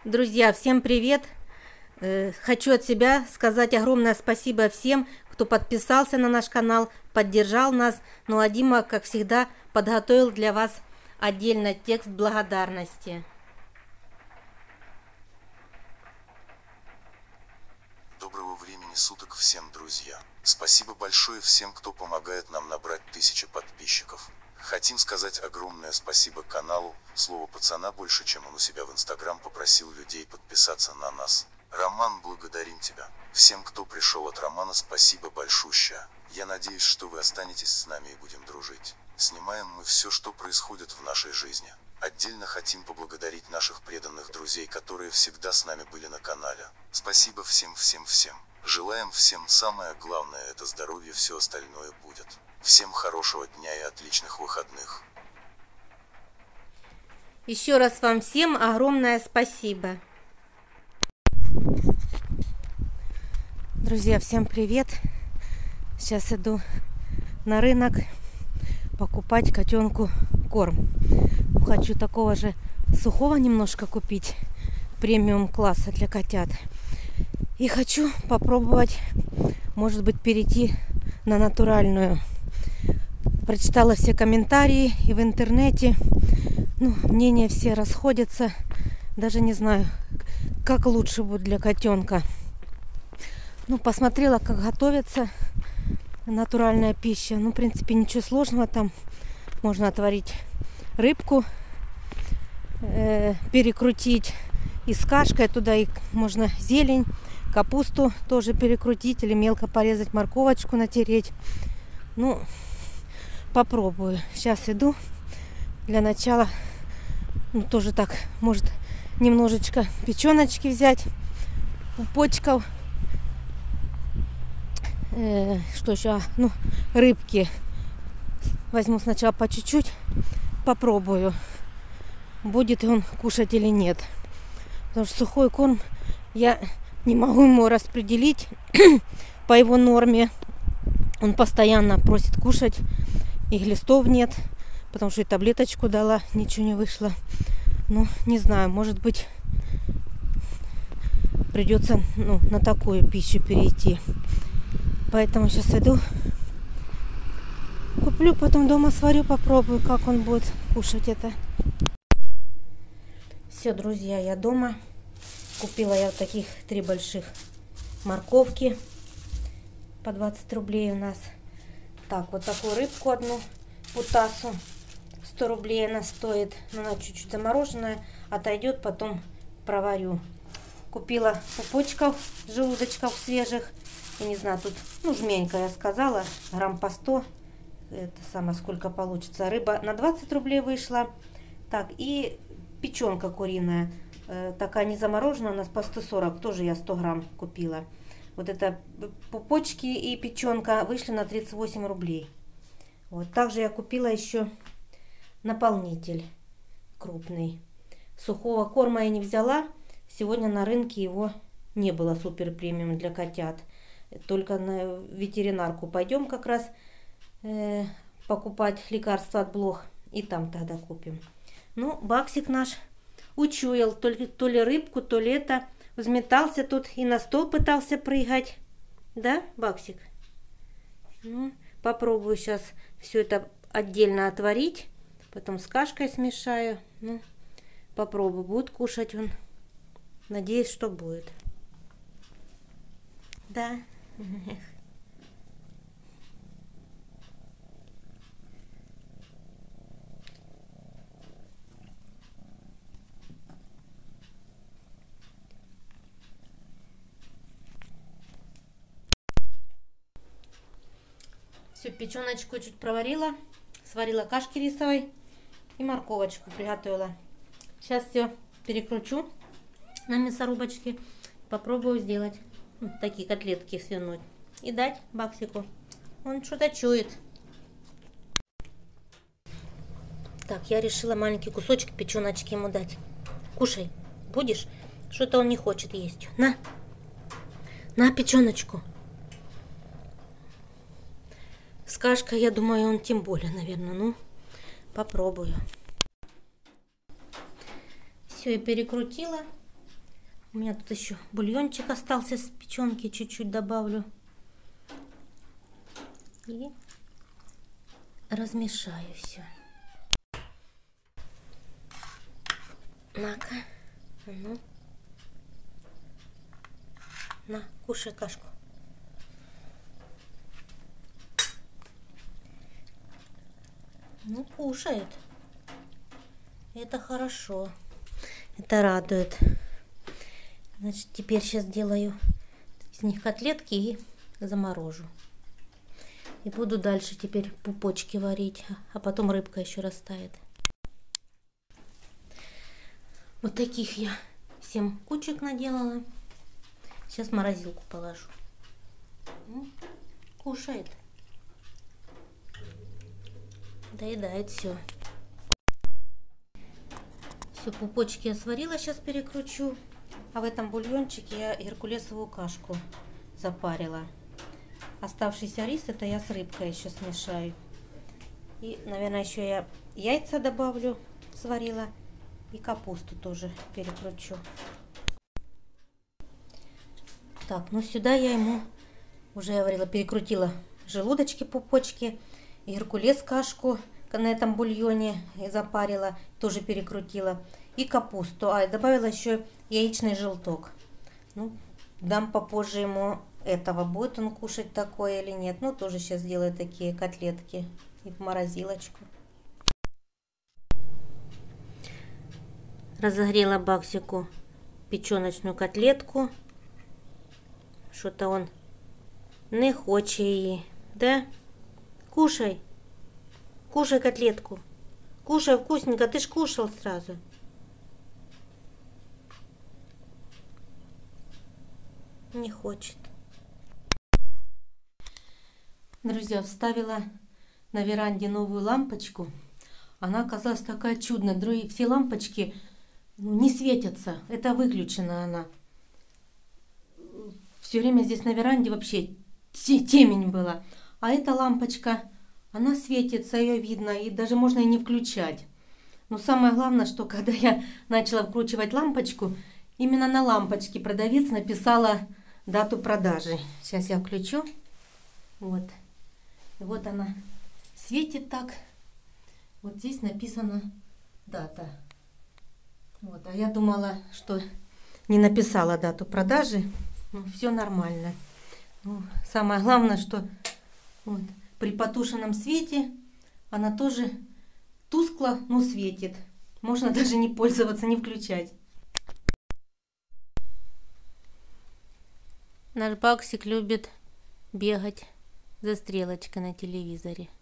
Друзья, всем привет! Хочу от себя сказать огромное спасибо всем, кто подписался на наш канал, поддержал нас. Ну а Дима, как всегда, подготовил для вас отдельно текст благодарности. Доброго времени суток всем, друзья! Спасибо большое всем, кто помогает нам набрать 1000 подписчиков. Хотим сказать огромное спасибо каналу. Слово пацана больше, чем он у себя в Инстаграм попросил людей подписаться на нас. Роман, благодарим тебя. Всем, кто пришел от Романа, спасибо большущее. Я надеюсь, что вы останетесь с нами и будем дружить. Снимаем мы все, что происходит в нашей жизни. Отдельно хотим поблагодарить наших преданных друзей, которые всегда с нами были на канале. Спасибо всем. Желаем всем самое главное — это здоровье, все остальное будет. Всем хорошего дня и отличных выходных. Еще раз вам всем огромное спасибо. Друзья, всем привет! Сейчас иду на рынок покупать котенку корм. Хочу такого же сухого немножко купить, премиум класса для котят. И хочу попробовать, может быть, перейти на натуральную. Прочитала все комментарии и в интернете. Мнения все расходятся. Даже не знаю, как лучше будет для котенка. Посмотрела, как готовится натуральная пища. В принципе, ничего сложного. Там можно отварить рыбку, перекрутить и с кашкой. Туда и можно зелень, капусту тоже перекрутить или мелко порезать, морковочку натереть. Попробую. Сейчас иду. Для начала, тоже так, может, немножечко печеночки взять, пупочков. Что еще? Рыбки. Возьму сначала по чуть-чуть, попробую, будет он кушать или нет. Потому что сухой корм я не могу ему распределить по его норме. Он постоянно просит кушать, и глистов нет, потому что и таблеточку дала, ничего не вышло. Не знаю, может быть, придется на такую пищу перейти. Поэтому сейчас иду, куплю, потом дома сварю, попробую, как он будет кушать это. Все, друзья, я дома. Купила я вот таких 3 больших морковки по 20 рублей у нас. Так, вот такую рыбку одну, путасу, 100 рублей она стоит. Она чуть-чуть замороженная, отойдет, потом проварю. Купила пупочков, желудочков свежих. Я не знаю, тут, жменька, я сказала, грамм по 100. Это самое, сколько получится. Рыба на 20 рублей вышла. Так, и печенка куриная. Такая не замороженная, у нас по 140. Тоже я 100 грамм купила. Вот это пупочки и печенка вышли на 38 рублей. Вот. Также я купила еще наполнитель крупный. Сухого корма я не взяла. Сегодня на рынке его не было, супер премиум для котят. Только на ветеринарку пойдем как раз покупать лекарства от блох. И там тогда купим. Баксик наш учуял то ли рыбку, то ли это. Взметался тут и на стол пытался прыгать. Да, Баксик? Попробую сейчас все это отдельно отварить. Потом с кашкой смешаю. Попробую. Будет кушать он. Надеюсь, что будет. Да. Всю печеночку чуть проварила, сварила кашки рисовой и морковочку приготовила. Сейчас все перекручу на мясорубочке, попробую сделать такие котлетки свиной и дать Баксику. Он что-то чует. Так, я решила маленький кусочек печеночки ему дать. Кушай, будешь? Что-то он не хочет есть. На печеночку. С кашкой, я думаю, он тем более, наверное. Попробую. Все, я перекрутила. У меня тут еще бульончик остался с печенки, чуть-чуть добавлю. И размешаю все. На-ка, ну. На, кушай кашку. Ну, кушает. Это хорошо. Это радует. Значит, теперь сейчас делаю из них котлетки и заморожу. И буду дальше теперь пупочки варить. А потом рыбка еще растает. Вот таких я 7 кучек наделала. Сейчас в морозилку положу. Кушает. Доедает все. Все, пупочки я сварила, сейчас перекручу. А в этом бульончике я геркулесовую кашку запарила. Оставшийся рис, это я с рыбкой еще смешаю. И, наверное, еще я яйца добавлю, сварила. И капусту тоже перекручу. Так, ну сюда я ему, уже я говорила, перекрутила желудочки, пупочки, геркулес кашку на этом бульоне запарила, тоже перекрутила. И капусту. А, и добавила еще яичный желток. Ну, дам попозже ему этого. Будет он кушать такое или нет. Ну, тоже сейчас сделаю такие котлетки. И в морозилочку. Разогрела Баксику печеночную котлетку. Что-то он не хочет її. Да? Кушай. Кушай котлетку. Кушай вкусненько. Ты ж кушал сразу. Не хочет. Друзья, вставила на веранде новую лампочку. Она оказалась такая чудная. Другие все лампочки не светятся. Это выключена она. Все время здесь на веранде вообще темень была. А эта лампочка, она светится, ее видно. И даже можно и не включать. Но самое главное, что когда я начала вкручивать лампочку, именно на лампочке продавец написала дату продажи. Сейчас я включу. Вот. И вот она светит так. Вот здесь написана дата. Вот. А я думала, что не написала дату продажи. Ну, все нормально. Ну, самое главное, что вот, при потушенном свете она тоже тускло, но светит. Можно даже не пользоваться, не включать. Наш Баксик любит бегать за стрелочкой на телевизоре.